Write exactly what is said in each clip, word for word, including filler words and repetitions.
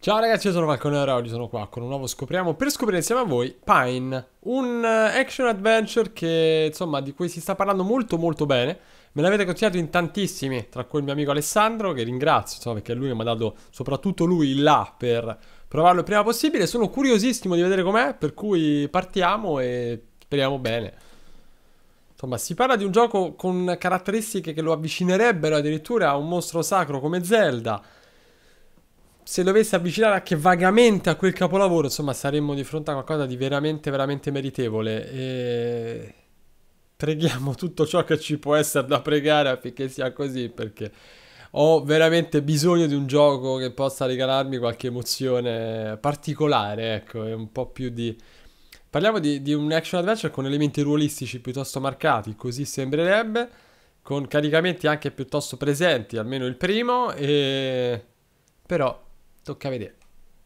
Ciao ragazzi, io sono Falconero e oggi sono qua con un nuovo Scopriamo per scoprire insieme a voi Pine, un eh, action adventure che insomma di cui si sta parlando molto molto bene. Me l'avete consigliato in tantissimi, tra cui il mio amico Alessandro, che ringrazio insomma perché è lui che mi ha dato, soprattutto lui, il là per provarlo il prima possibile. Sono curiosissimo di vedere com'è, per cui partiamo e speriamo bene. Insomma, si parla di un gioco con caratteristiche che lo avvicinerebbero addirittura a un mostro sacro come Zelda. Se dovesse avvicinare anche vagamente a quel capolavoro, insomma, saremmo di fronte a qualcosa di veramente, veramente meritevole. E preghiamo tutto ciò che ci può essere da pregare affinché sia così, perché ho veramente bisogno di un gioco che possa regalarmi qualche emozione particolare, ecco, e un po' più di... Parliamo di, di un action adventure con elementi ruolistici piuttosto marcati, così sembrerebbe, con caricamenti anche piuttosto presenti, almeno il primo, e... però... tocca vedere.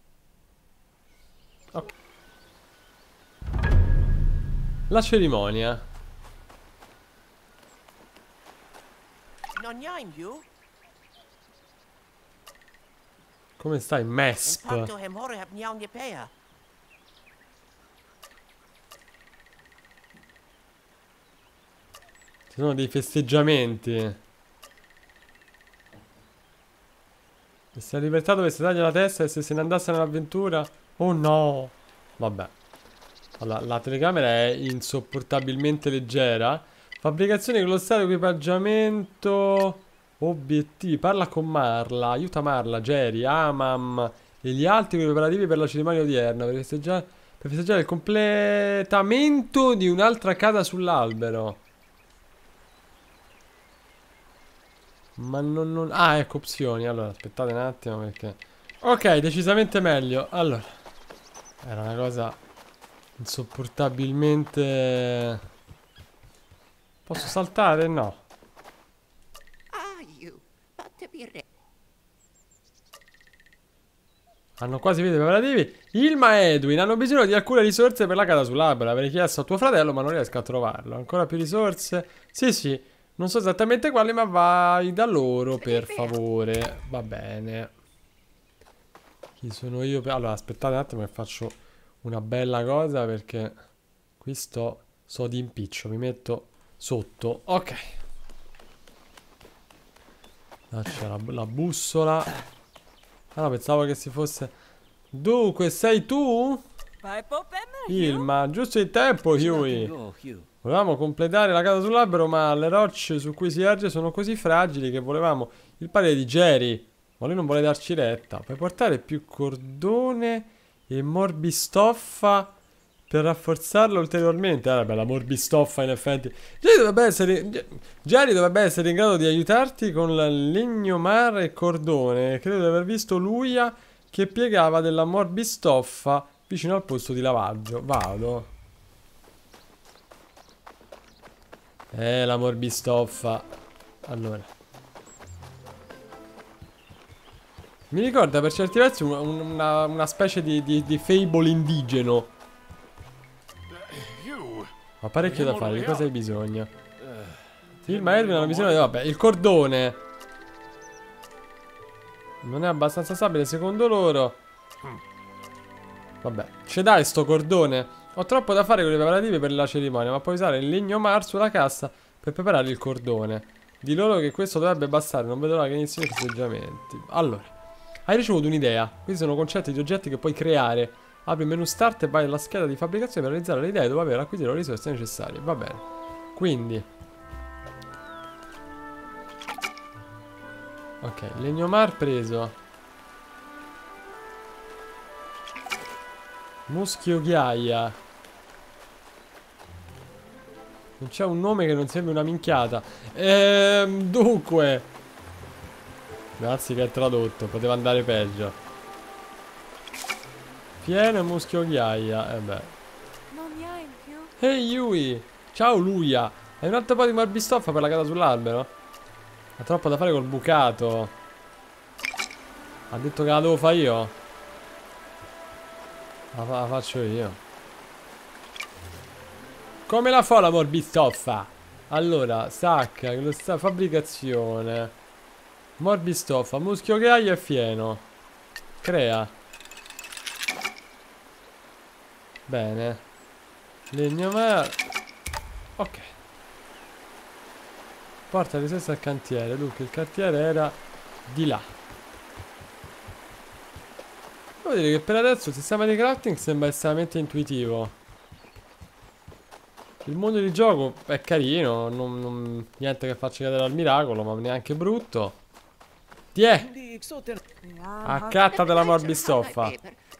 Ok. La cerimonia. Non jaim you? Come stai, En Mesp? pakto hem hore heb njaun je pea. Ci sono dei festeggiamenti. E se la libertà dovesse dargli la testa e se se ne andasse nell'avventura? Oh no! Vabbè. Allora, la telecamera è insopportabilmente leggera. Fabbricazione glossario, equipaggiamento. Obiettivi. Parla con Marla. Aiuta Marla, Jerry, Amam e gli altri preparativi per la cerimonia odierna. Per festeggiare, per festeggiare il completamento di un'altra casa sull'albero. Ma non, non... Ah, ecco, opzioni. Allora, aspettate un attimo perché... Ok, decisamente meglio. Allora, era una cosa insopportabilmente... Posso saltare? No. Ah, you. Patte birre. Hanno quasi finito i preparativi. Ilma e Edwin hanno bisogno di alcune risorse per la casa sull'albero. Avrei chiesto a tuo fratello, ma non riesco a trovarlo. Ancora più risorse? Sì, sì. Non so esattamente quali, ma vai da loro, per favore. Va bene. Chi sono io? per- Allora, aspettate un attimo che faccio una bella cosa, perché qui sto, sto di impiccio. Mi metto sotto. Ok. Là c'è la, la bussola. Ah no, pensavo che si fosse... Dunque, sei tu? Vai popemme, Ilma, giusto in tempo, Huey. Go, Hugh. Volevamo completare la casa sull'albero, ma le rocce su cui si erge sono così fragili che volevamo il parere di Jerry. Ma lui non vuole darci retta. Puoi portare più cordone e morbistoffa per rafforzarlo ulteriormente. Ah, vabbè, la morbistoffa in effetti. Jerry dovrebbe essere, Jerry dovrebbe essere in grado di aiutarti con la legnomar e cordone. Credo di aver visto Luia che piegava della morbistoffa vicino al posto di lavaggio. Vado. Eh, la morbistoffa. Allora. Mi ricorda per certi versi una, una, una specie di, di, di fable indigeno. Ma parecchio da fare, di cosa hai bisogno? Il Edwin hanno bisogno di... Vabbè, il cordone non è abbastanza stabile secondo loro. Vabbè, ce dai sto cordone? Ho troppo da fare con i preparativi per la cerimonia, ma puoi usare il legno mar sulla cassa per preparare il cordone. Di loro che questo dovrebbe bastare, non vedo l'ora che inizino i festeggiamenti. Allora, hai ricevuto un'idea. Questi sono concetti di oggetti che puoi creare. Apri il menu start e vai alla scheda di fabbricazione per realizzare le idee dopo aver acquisito le risorse necessarie. Va bene. Quindi... Ok, legno mar preso. Muschio ghiaia. Non c'è un nome che non sembri una minchiata. Ehm, dunque. Grazie che è tradotto, poteva andare peggio. Pieno e muschio ghiaia. Eh beh. non jaim più. Ehi Yui. Ciao Luia. Hai un altro po' di morbistoffa per la casa sull'albero? Ha troppo da fare col bucato. Ha detto che la devo fare io. La, fa- la faccio io. Come la fa la morbistoffa? Allora, sacca, glossa- fabbricazione. Morbistoffa, muschio ghiaia e fieno. Crea. Bene. Legno mar. Ok. Porta risorse al cantiere. Dunque il cantiere era di là. Devo dire che per adesso il sistema di crafting sembra estremamente intuitivo. Il mondo di gioco è carino, non, non- niente che faccia cadere al miracolo, ma neanche brutto. Tiè, Ja, accatta la morbistoffa.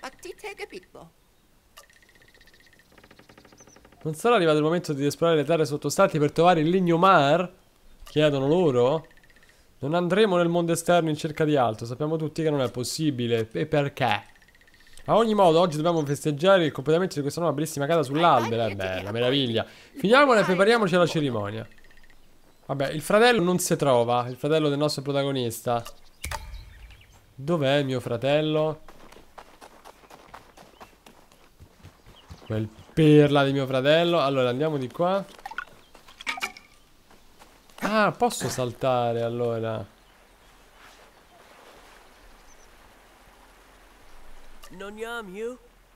Non sarà arrivato il momento di esplorare le terre sottostanti per trovare il legno mar? Chiedono loro. Non andremo nel mondo esterno in cerca di altro, sappiamo tutti che non è possibile. E perché? A ogni modo, oggi dobbiamo festeggiare il completamento di questa nuova bellissima casa sull'albero. È bella, meraviglia. Finiamola e prepariamoci alla cerimonia. Vabbè, il fratello non si trova, il fratello del nostro protagonista. Dov'è il mio fratello? Quel perla di mio fratello. Allora, andiamo di qua. Ah, posso saltare allora. Non yam you.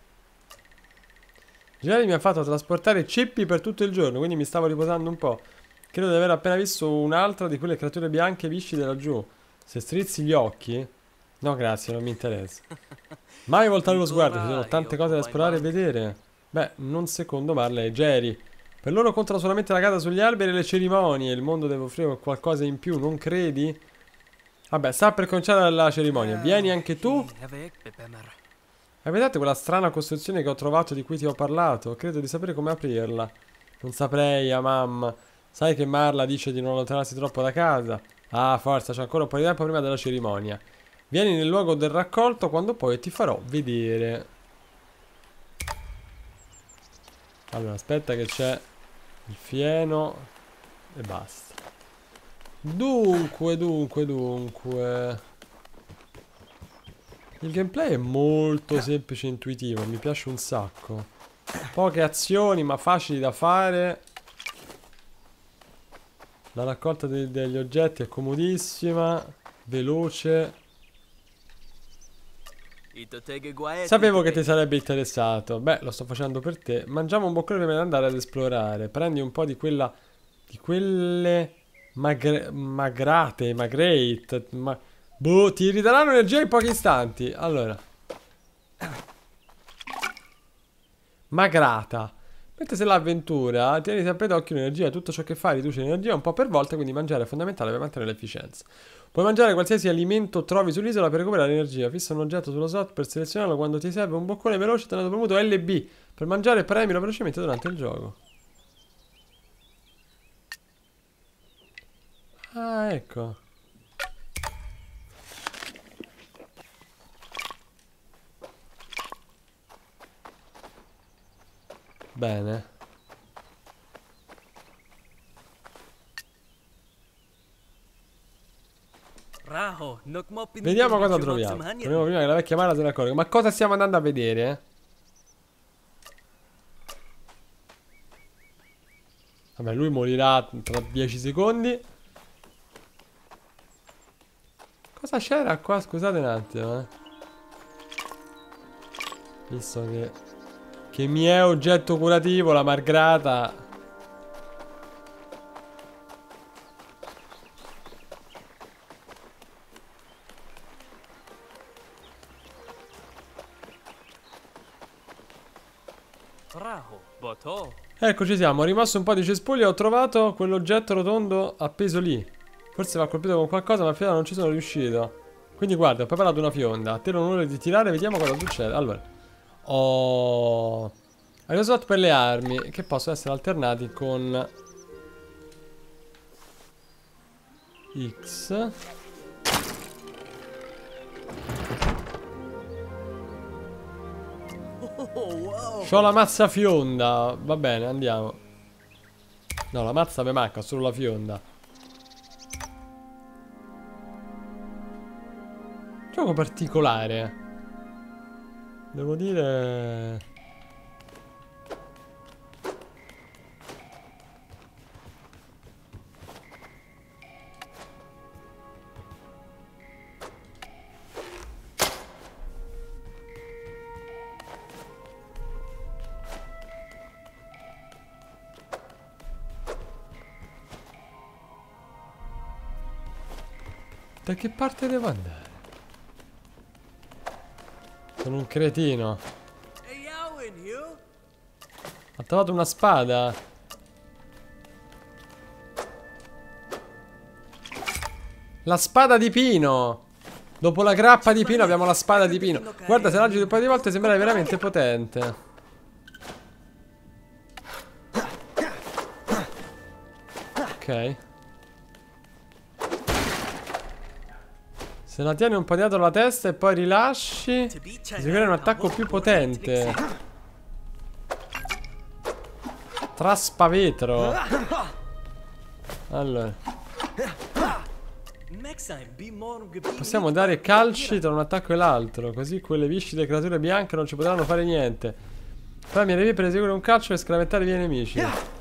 Jerry mi ha fatto trasportare ceppi per tutto il giorno, quindi mi stavo riposando un po'. Credo di aver appena visto un'altra di quelle creature bianche viscide laggiù. Se strizzi gli occhi... No, grazie, non mi interessa. Mai voltare lo sguardo, ci sono tante cose da esplorare e vedere. Beh, non secondo Marley e Jerry. Per loro contano solamente la casa sugli alberi e le cerimonie. Il mondo deve offrire qualcosa in più, non credi? Vabbè, sta per cominciare la cerimonia. Vieni anche tu? Hai vedete quella strana costruzione che ho trovato di cui ti ho parlato? Credo di sapere come aprirla. Non saprei, ah mamma. Sai che Marla dice di non allontanarsi troppo da casa? Ah, forza, c'è ancora un po' di tempo prima della cerimonia. Vieni nel luogo del raccolto quando poi ti farò vedere. Allora, aspetta che c'è il fieno e basta. Dunque, dunque, dunque... Il gameplay è molto semplice e intuitivo, mi piace un sacco. Poche azioni ma facili da fare. La raccolta de- degli oggetti è comodissima, veloce. Sapevo che ti sarebbe interessato. Beh, lo sto facendo per te. Mangiamo un boccone prima di andare ad esplorare. Prendi un po' di quella... Di quelle... Magre... Magrate, magrate... Ma... Boh, ti ridaranno energia in pochi istanti. Allora. Magrata. Mentre sei l'avventura, tieni sempre d'occhio l'energia. Tutto ciò che fai riduce l'energia un po' per volta, quindi mangiare è fondamentale per mantenere l'efficienza. Puoi mangiare qualsiasi alimento trovi sull'isola per recuperare l'energia. Fissa un oggetto sullo slot per selezionarlo quando ti serve un boccone veloce tenendo premuto L B. Per mangiare premilo velocemente durante il gioco. Ah, ecco. Bene. Vediamo cosa troviamo. Proviamo prima che la vecchia Mara se ne accorga. Ma cosa stiamo andando a vedere? Vabbè, lui morirà tra dieci secondi. Cosa c'era qua? Scusate un attimo, eh. Visto che... Che mi è oggetto curativo, la margrata. Ecco, ci siamo. Ho rimosso un po' di cespugli e ho trovato quell'oggetto rotondo appeso lì. Forse va colpito con qualcosa, ma finora non ci sono riuscito. Quindi guarda, ho preparato una fionda. A te l'onore di tirare, vediamo cosa succede. Allora. Oh. Hai lo slot per le armi, che possono essere alternati con X. C'ho la mazza fionda. Va bene, andiamo. No, la mazza mi manca, solo la fionda. Gioco particolare. Devo dire... Da che parte devo andare? Sono un cretino. Hey, you in Hugh? Ha trovato una spada. La spada di Pino. Dopo la grappa di Pino abbiamo la spada di Pino. Guarda, se la agito un paio di volte sembra veramente potente. Ok. Se la tieni un po' dietro la testa e poi rilasci, ti viene un attacco più potente. Traspavetro. Allora, possiamo dare calci tra un attacco e l'altro, così quelle viscide creature bianche non ci potranno fare niente. Poi mi arrivi per eseguire un calcio e scaraventare via i nemici.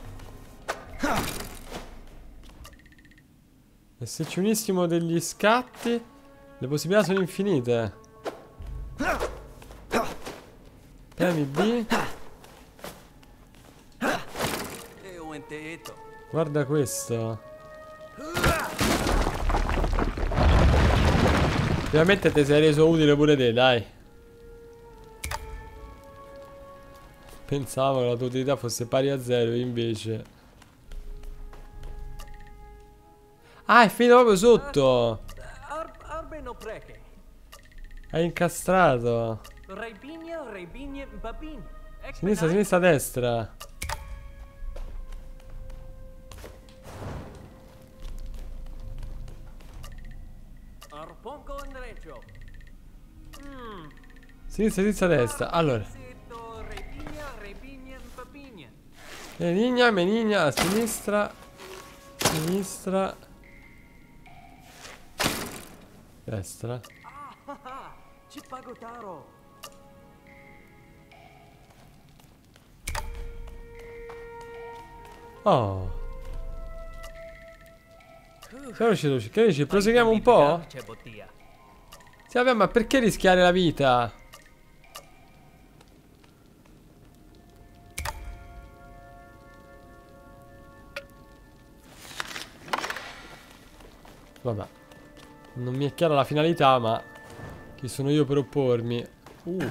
E se ci unissimo degli scatti, le possibilità sono infinite. Premi B. Guarda questo. Ovviamente ti sei reso utile pure te, dai. Pensavo che la tua utilità fosse pari a zero, invece. Ah, è finito proprio sotto. È incastrato. Sinistra, sinistra, destra. Sinistra, sinistra, destra. Allora, menigna, menigna, a sinistra. Sinistra. Destra. Oh. Siamo riusciti. Che dici? Proseguiamo un po'? Sì, vabbè, ma perché rischiare la vita? Vabbè. Non mi è chiara la finalità, ma chi sono io per oppormi? Uh.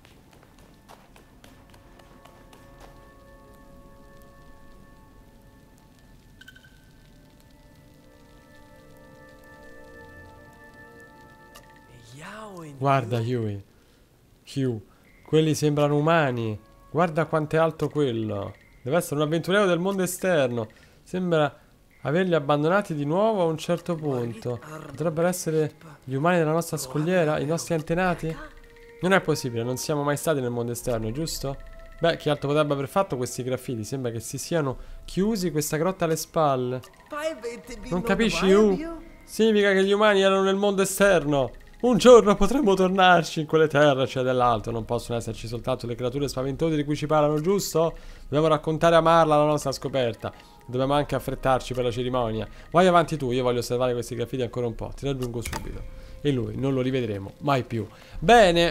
Guarda, Huey. Hugh. Quelli sembrano umani. Guarda quanto è alto quello. Deve essere un avventuriero del mondo esterno. Sembra averli abbandonati di nuovo a un certo punto. Potrebbero essere gli umani della nostra scogliera, i nostri antenati? Non è possibile, non siamo mai stati nel mondo esterno, giusto? Beh, chi altro potrebbe aver fatto questi graffiti? Sembra che si siano chiusi questa grotta alle spalle. Non capisci, Hugh? Significa che gli umani erano nel mondo esterno. Un giorno potremmo tornarci in quelle terre, cioè dell'alto. Non possono esserci soltanto le creature spaventose di cui ci parlano, giusto? Dobbiamo raccontare a Marla la nostra scoperta. Dobbiamo anche affrettarci per la cerimonia. Vai avanti tu, io voglio osservare questi graffiti ancora un po'. Ti raggiungo subito. E lui non lo rivedremo mai più. Bene.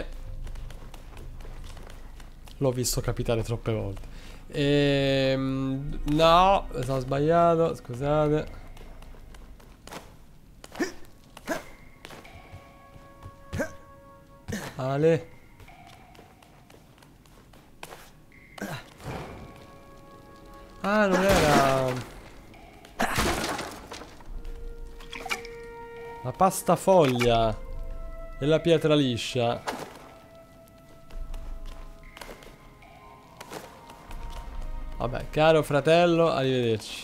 L'ho visto capitare troppe volte. Ehm, no, sono sbagliato, scusate. Ale. Ah, non era la pasta foglia e la pietra liscia. Vabbè, caro fratello, arrivederci.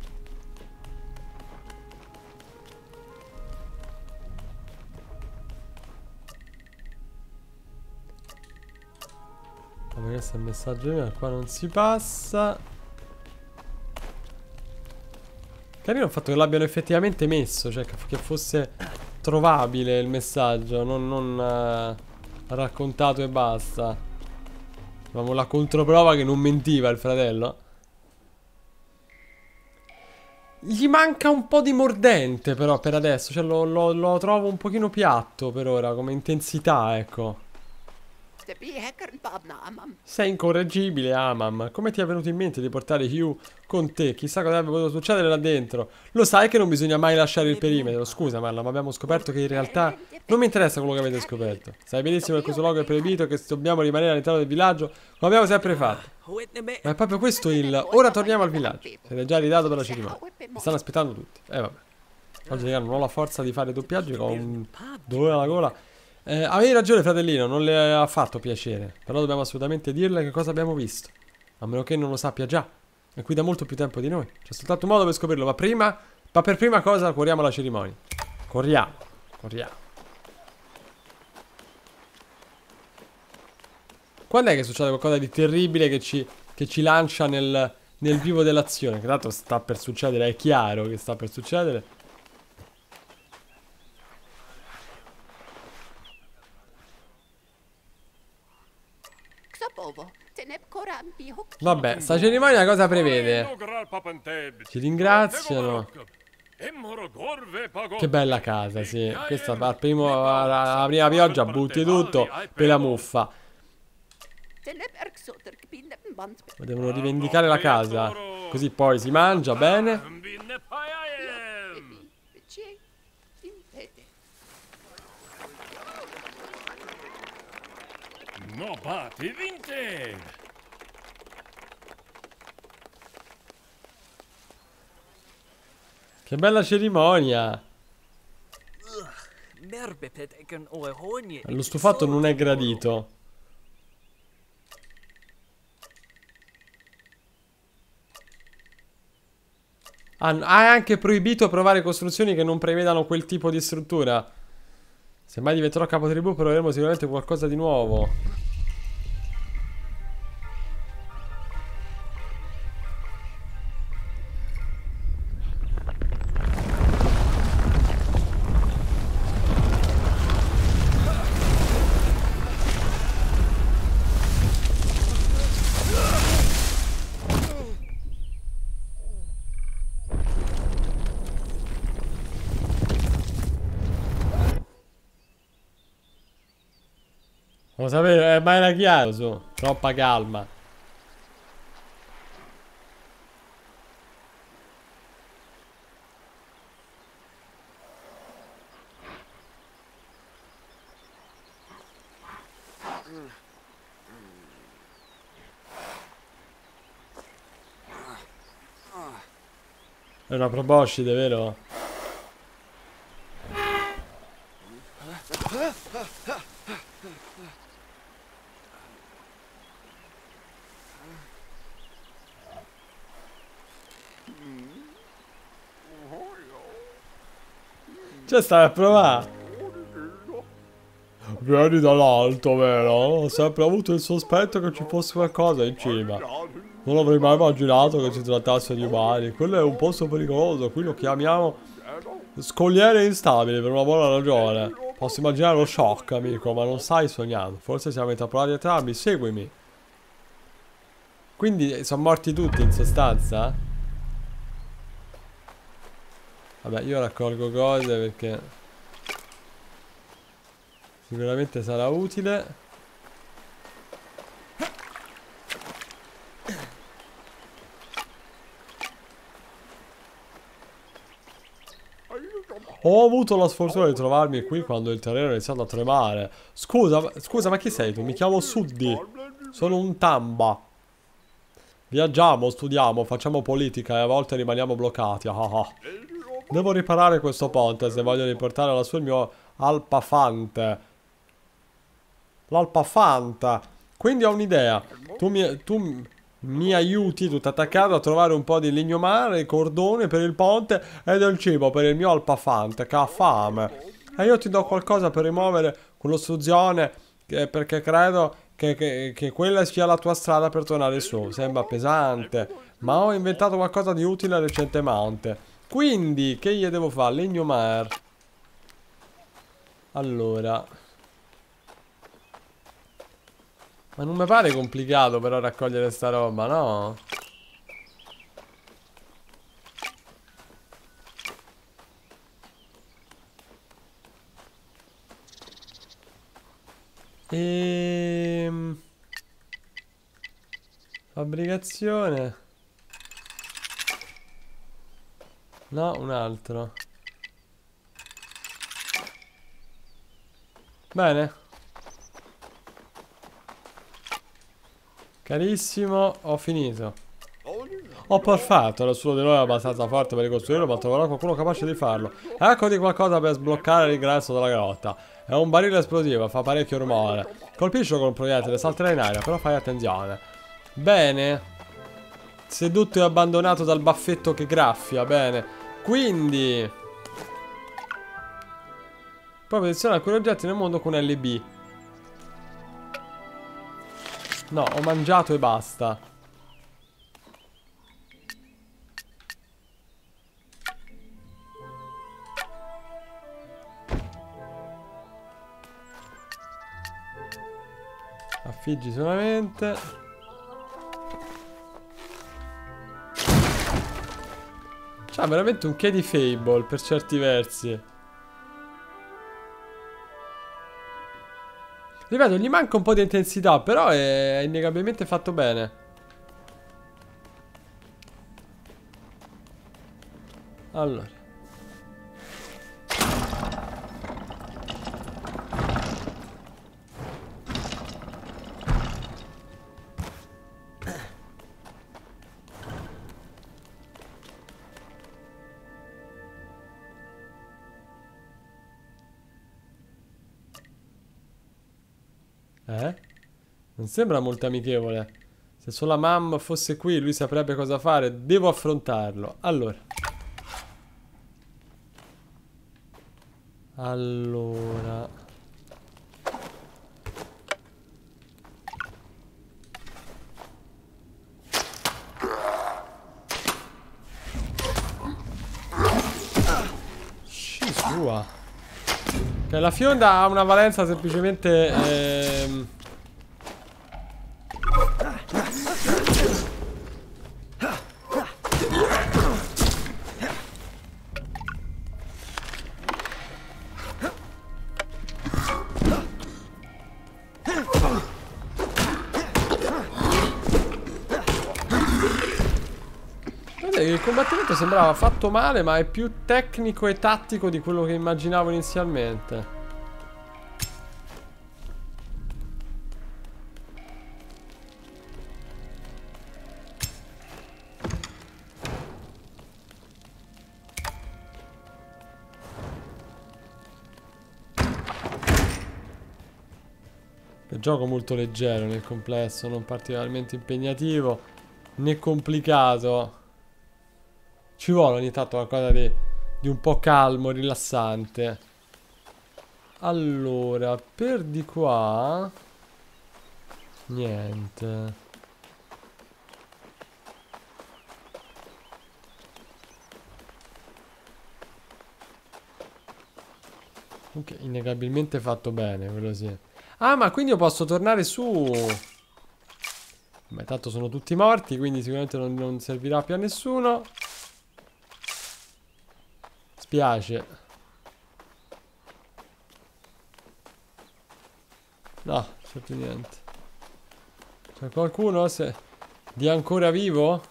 Vabbè, questo è il messaggio mio, qua non si passa. Carino il fatto che l'abbiano effettivamente messo, cioè che, che fosse trovabile il messaggio, non, non uh, raccontato e basta. Avevamo la controprova che non mentiva il fratello. Gli manca un po' di mordente però per adesso, cioè lo, lo, lo trovo un pochino piatto per ora come intensità, ecco. Sei incorreggibile, Amam. Come ti è venuto in mente di portare Hugh con te? Chissà cosa avrebbe potuto succedere là dentro. Lo sai che non bisogna mai lasciare il perimetro. Scusa, Marla, ma abbiamo scoperto che in realtà non mi interessa quello che avete scoperto. Sai benissimo che questo luogo è proibito e che dobbiamo rimanere all'interno del villaggio, come abbiamo sempre fatto. Ma è proprio questo il... Ora torniamo al villaggio. Siete già ridato per la cerimonia. Mi stanno aspettando tutti. Eh vabbè. Oggi ragazzi, non ho la forza di fare doppiaggi, ho un dolore alla gola. Eh, avevi ragione, fratellino, non le ha fatto piacere. Però dobbiamo assolutamente dirle che cosa abbiamo visto. A meno che non lo sappia già. È qui da molto più tempo di noi. C'è soltanto un modo per scoprirlo. Ma prima, ma per prima cosa, corriamo alla cerimonia. Corriamo, corriamo. Quando è che succede qualcosa di terribile che ci, che ci lancia nel, nel vivo dell'azione? Che tra l'altro sta per succedere, è chiaro che sta per succedere. Vabbè, sta cerimonia cosa prevede? Ci ringraziano. Che bella casa, sì. Questa al primo, alla prima pioggia butti tutto per la muffa. Devono rivendicare la casa. Così poi si mangia bene. No, bati vinte. Che bella cerimonia. Lo stufato non è gradito. Ah, è anche proibito provare costruzioni che non prevedano quel tipo di struttura. Se mai diventerò capotribù proveremo sicuramente qualcosa di nuovo. Lo sapevo, eh, ma era chiaro, su. Troppa calma. È una proboscide, vero? Cioè stai a provare. Vieni dall'alto, vero? Ho sempre avuto il sospetto che ci fosse qualcosa in cima. Non avrei mai immaginato che si trattasse di umani. Quello è un posto pericoloso. Qui lo chiamiamo scogliere instabile per una buona ragione. Posso immaginare lo shock, amico, ma non stai sognando. Forse siamo intrappolati entrambi. Seguimi. Quindi sono morti tutti in sostanza? Vabbè, io raccolgo cose perché sicuramente sarà utile. Ho avuto la sfortuna di trovarmi qui quando il terreno è iniziato a tremare. Scusa, scusa, ma chi sei tu? Mi chiamo Suddi. Sono un tamba. Viaggiamo, studiamo, facciamo politica e a volte rimaniamo bloccati. Ah ah. Devo riparare questo ponte se voglio riportare lassù il mio alpafante. L'alpafanta. Quindi ho un'idea. Tu mi, tu mi aiuti tutto attaccato a trovare un po' di legnomare, cordone per il ponte e del cibo per il mio alpafante che ha fame. E io ti do qualcosa per rimuovere quell'ostruzione perché credo che, che, che quella sia la tua strada per tornare su. Sembra pesante, ma ho inventato qualcosa di utile recentemente. Quindi, che gli devo fare? Legnomar. Allora. Ma non mi pare complicato però raccogliere sta roba, no? Ehm... Fabbricazione. No, un altro. Bene. Carissimo, ho finito. Ho perfetto, nessuno di noi è abbastanza forte per ricostruirlo, ma troverò qualcuno capace di farlo. Eccoti qualcosa per sbloccare l'ingresso della grotta. È un barile esplosivo, fa parecchio rumore. Colpiscilo con un proiettile, salterà in aria, però fai attenzione. Bene. Sedotto e abbandonato dal baffetto che graffia, bene. Quindi poi posiziona alcuni oggetti nel mondo con L B. No, ho mangiato e basta. Affiggi solamente. C'ha veramente un che di Fable per certi versi. Ripeto, gli manca un po' di intensità, però è innegabilmente fatto bene. Allora. Eh? Non sembra molto amichevole. Se solo la mamma fosse qui, lui saprebbe cosa fare. Devo affrontarlo. Allora. Allora. Sci sua. Che la fionda ha una valenza semplicemente ehm... il combattimento sembrava fatto male, ma è più tecnico e tattico di quello che immaginavo inizialmente. È un gioco molto leggero nel complesso, non particolarmente impegnativo né complicato. Ci vuole ogni tanto qualcosa di, di un po' calmo, rilassante. Allora, per di qua niente. Ok, innegabilmente fatto bene, quello sì. Ah, ma quindi io posso tornare su. Beh, tanto sono tutti morti, quindi sicuramente non, non servirà più a nessuno. Spiace. No, certo niente. C'è qualcuno se... di ancora vivo?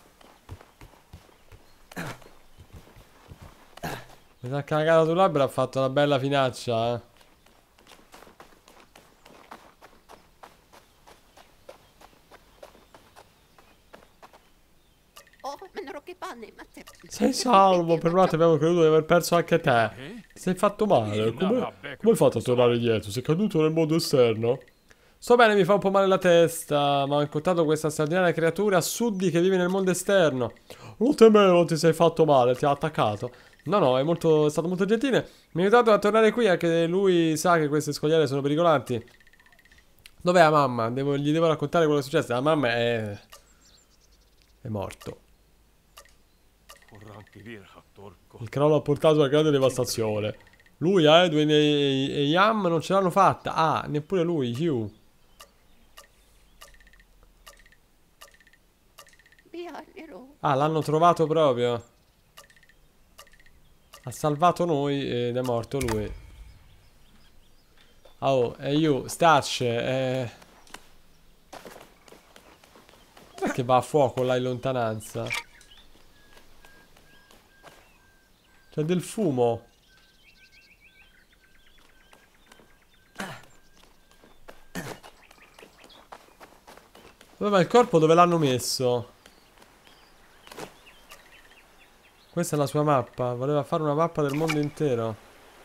Mi sa che la cagata sul labbro ha fatto una bella finaccia, eh. Sei salvo, per un attimo avevo creduto di aver perso anche te. Ti sei fatto male, come, come hai fatto a tornare dietro? Sei caduto nel mondo esterno? Sto bene, mi fa un po' male la testa, ma ho incontrato questa straordinaria creatura a Suddi che vive nel mondo esterno. Non temevo, ti sei fatto male, ti ha attaccato. No, no, è, molto, è stato molto gentile. Mi ha aiutato a tornare qui, anche lui sa che queste scogliere sono pericolanti. Dov'è la mamma? Devo, gli devo raccontare quello che è successo. La mamma è... è morto. Il crollo ha portato a una grande devastazione. Lui, Edwin e, e Yam non ce l'hanno fatta. Ah, neppure lui, Hugh. Ah, l'hanno trovato proprio. Ha salvato noi ed è morto lui. Oh, e Hugh, Stash, eh... Perché che va a fuoco là in lontananza? C'è del fumo. Dove va il corpo? Dove l'hanno messo? Questa è la sua mappa. Voleva fare una mappa del mondo intero.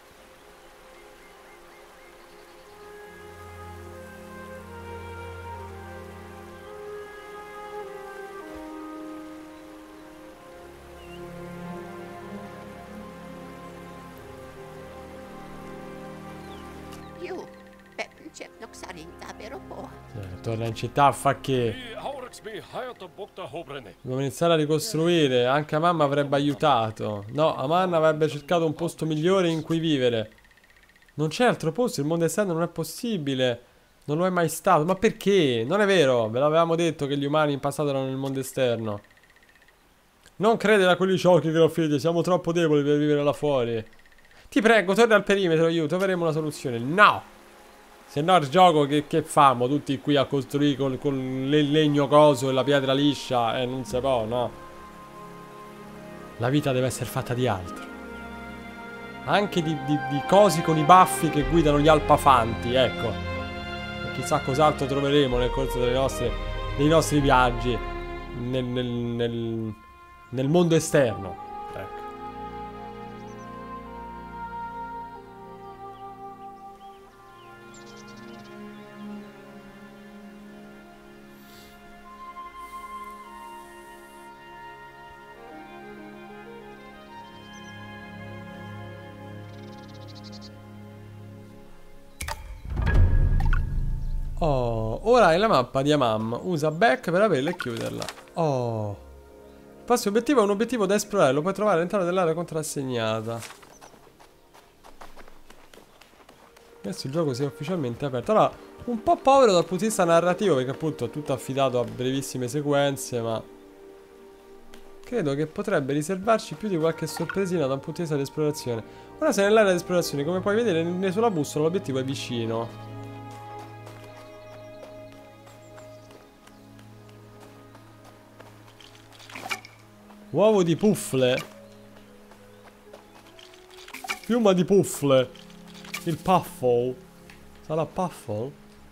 Io, beh, c'è Noxarinta, vero po'? Eh, torna in città, fa che... I Haurexby hajata bokta hobrene. Dobbiamo iniziare a ricostruire. Anche Amam avrebbe aiutato. No, Aman avrebbe cercato un posto migliore in cui vivere. Non c'è altro posto, il mondo esterno non è possibile. Non lo è mai stato. Ma perché? Non è vero, ve l'avevamo detto che gli umani in passato erano nel mondo esterno. Non credere a quegli sciocchi graffiti, siamo troppo deboli per vivere là fuori. Ti prego, torna al perimetro, io, troveremo una soluzione. No! Se no il gioco che, che famo? Tutti qui a costruire con, con il legno coso e la pietra liscia. Eh, non si può, no. La vita deve essere fatta di altro. Anche di, di, di cosi con i baffi che guidano gli alpafanti, ecco. E chissà cos'altro troveremo nel corso delle nostre, dei nostri viaggi nel, nel, nel, nel mondo esterno. Ecco. Oh, ora hai la mappa di Amam. Usa back per aprirla e chiuderla. Oh. Il prossimo obiettivo è un obiettivo da esplorare. Lo puoi trovare all'interno dell'area contrassegnata. Adesso il gioco si è ufficialmente aperto. Allora, un po' povero dal punto di vista narrativo, perché appunto è tutto affidato a brevissime sequenze, ma credo che potrebbe riservarci più di qualche sorpresina da un punto di vista di esplorazione. Ora sei nell'area di esplorazione, come puoi vedere sulla bussola l'obiettivo è vicino. Uovo di puffle. Piuma di puffle. Il puffle. Sarà puffle?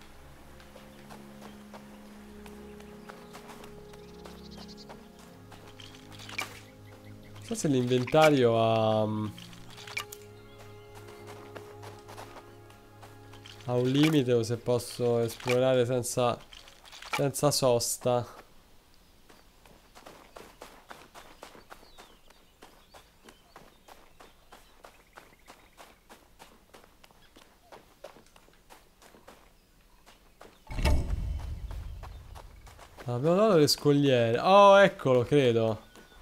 Non so se l'inventario ha... ha un limite o se posso esplorare senza... senza sosta. Abbiamo dato le scogliere. Oh, eccolo, credo.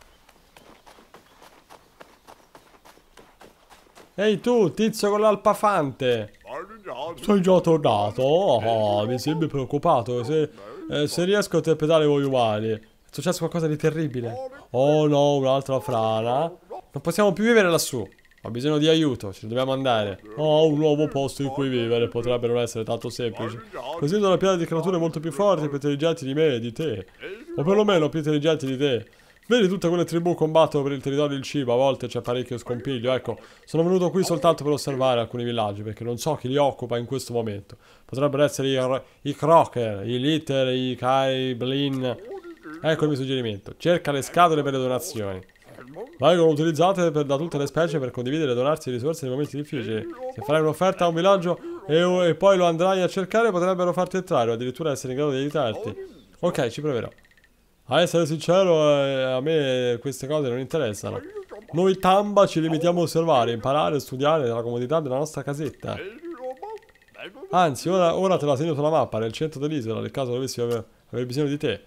Ehi tu, tizio con l'alpafante. Sei già tornato? Oh, mi sembri preoccupato. Se, eh, se riesco a interpretare voi umani. È successo qualcosa di terribile. Oh no, un'altra frana. Non possiamo più vivere lassù. Ho bisogno di aiuto, ci dobbiamo andare. Oh, un nuovo posto in cui vivere potrebbe non essere tanto semplice. Considero una piana di creature molto più forti e più intelligenti di me e di te. O perlomeno più intelligenti di te. Vedi, tutte quelle tribù combattono per il territorio del cibo, a volte c'è parecchio scompiglio. Ecco, sono venuto qui soltanto per osservare alcuni villaggi, perché non so chi li occupa in questo momento. Potrebbero essere i, i Crocker, i Litter, i Kai, Blin. Ecco il mio suggerimento. Cerca le scatole per le donazioni. Vengono utilizzate per, da tutte le specie per condividere e donarsi risorse nei momenti difficili. Se farai un'offerta a un villaggio e, e poi lo andrai a cercare, potrebbero farti entrare o addirittura essere in grado di aiutarti. Ok, ci proverò. A essere sincero, eh, a me queste cose non interessano. Noi Tamba ci limitiamo a osservare, imparare e studiare nella comodità della nostra casetta. Anzi, ora, ora te la segno sulla mappa, nel centro dell'isola, nel caso dovessi aver, aver bisogno di te.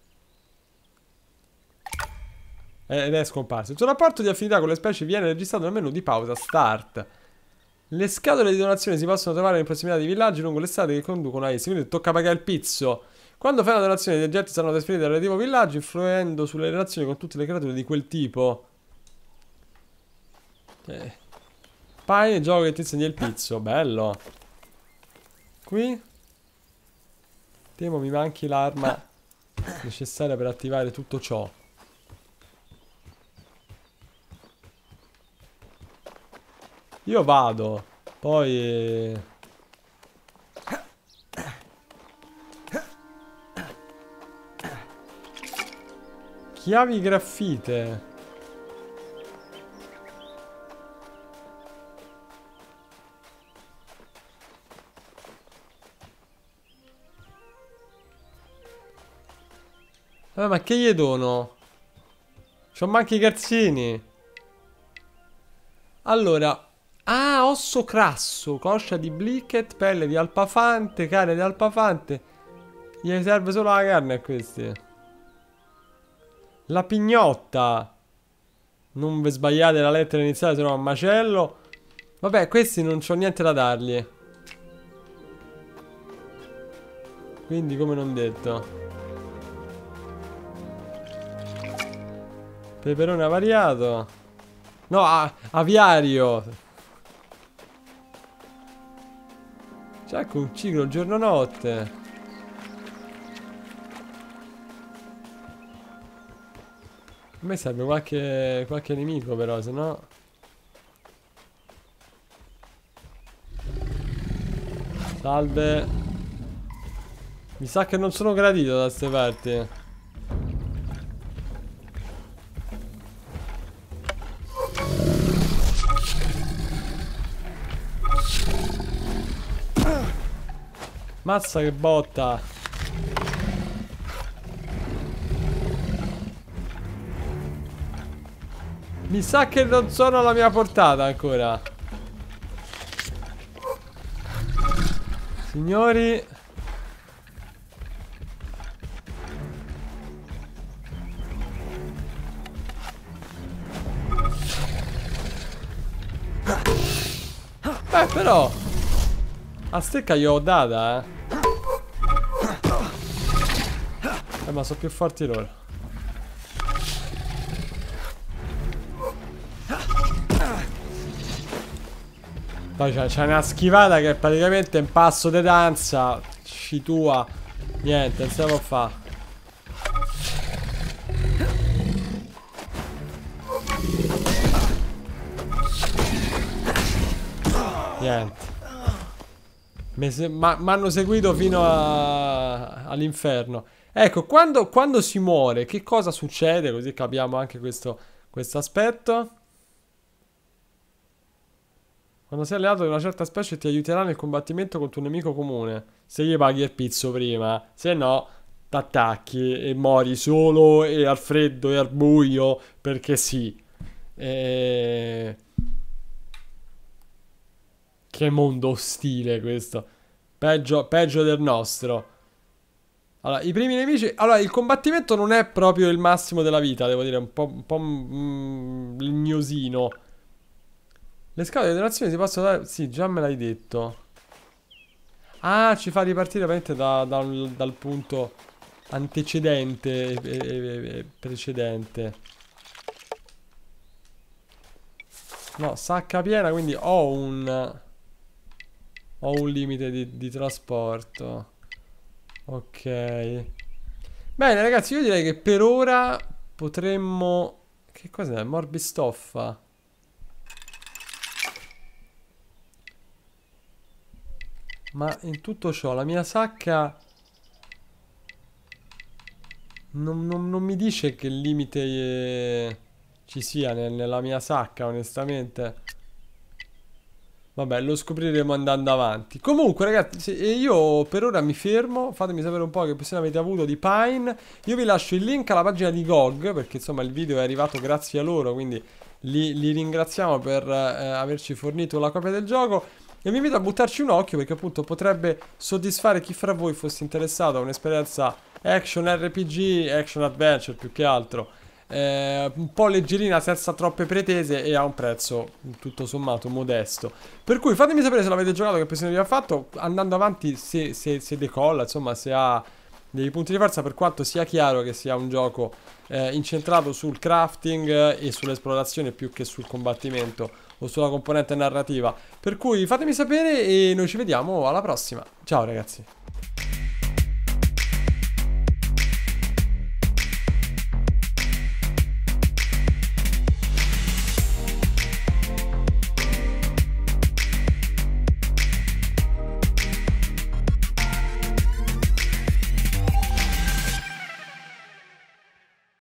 Ed è scomparso. Il suo rapporto di affinità con le specie viene registrato nel menu di pausa Start. Le scatole di donazione si possono trovare in prossimità dei villaggi lungo le strade che conducono a essi. Quindi tocca pagare il pizzo. Quando fai una donazione, gli oggetti saranno trasferiti dal relativo villaggio, influendo sulle relazioni con tutte le creature di quel tipo. Eh. Pai, il gioco che ti insegna il pizzo. Bello. Qui temo mi manchi l'arma necessaria per attivare tutto ciò. Io vado, poi... Chiavi graffite. Eh, ma che gli dono? C'ho manchi i calzini. Allora. Ah, osso crasso. Coscia di Blicket, pelle di alpafante, carne di alpafante. Gli serve solo la carne a questi. La pignotta. Non vi sbagliate la lettera iniziale, se no è un macello. Vabbè, questi non c'ho niente da dargli. Quindi, come non detto. Peperone avariato. No, a aviario. C'è anche un ciclo giorno-notte. A me serve qualche, qualche nemico però, se no... Salve. Mi sa che non sono gradito da queste parti. Mazza che botta. Mi sa che non sono alla mia portata ancora. Signori. Beh, però a stecca gli ho data, eh. Eh, ma sono più forti loro. Poi c'è una schivata che è praticamente un passo di danza. Ci tua. Niente, non si può fare. Niente. Mi hanno seguito fino all'inferno. Ecco, quando, quando si muore, che cosa succede? Così capiamo anche questo aspetto. Quando sei alleato di una certa specie ti aiuterà nel combattimento contro un nemico comune. Se gli paghi il pizzo prima, se no t'attacchi e mori solo e al freddo e al buio, perché sì. E... Che mondo ostile questo. Peggio, peggio del nostro. Allora, i primi nemici... Allora, il combattimento non è proprio il massimo della vita, devo dire. Un po', un po' mm, lignosino. Le scale di donazione si possono dare... Sì, già me l'hai detto. Ah, ci fa ripartire veramente da, da un, dal punto antecedente e, e, e precedente. No, sacca piena, quindi ho un... Ho un limite di, di trasporto. Ok. Bene, ragazzi, io direi che per ora potremmo... Che cos'è? Morbistoffa. Ma in tutto ciò la mia sacca non, non, non mi dice che limite eh, ci sia nel, nella mia sacca, onestamente. Vabbè, lo scopriremo andando avanti. Comunque, ragazzi, io per ora mi fermo. Fatemi sapere un po' che impressione avete avuto di Pine. Io vi lascio il link alla pagina di G O G, perché insomma il video è arrivato grazie a loro, quindi li, li ringraziamo per eh, averci fornito la copia del gioco. E vi invito a buttarci un occhio, perché appunto potrebbe soddisfare chi fra voi fosse interessato a un'esperienza action R P G, action adventure più che altro. Eh, un po' leggerina, senza troppe pretese e a un prezzo tutto sommato modesto. Per cui fatemi sapere se l'avete giocato, che impressione vi ha fatto. Andando avanti, se, se, se decolla, insomma, se ha dei punti di forza, per quanto sia chiaro che sia un gioco eh, incentrato sul crafting e sull'esplorazione più che sul combattimento o sulla componente narrativa. Per cui fatemi sapere e noi ci vediamo alla prossima. Ciao ragazzi.